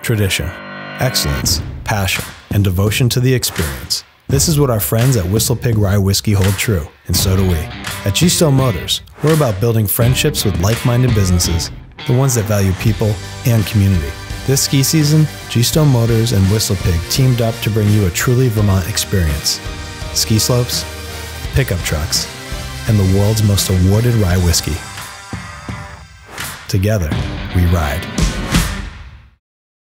Tradition, excellence, passion, and devotion to the experience. This is what our friends at WhistlePig Rye Whiskey hold true, and so do we. At G-Stone Motors, we're about building friendships with like-minded businesses, the ones that value people and community. This ski season, G-Stone Motors and WhistlePig teamed up to bring you a truly Vermont experience. Ski slopes, pickup trucks, and the world's most awarded rye whiskey. Together, we ride.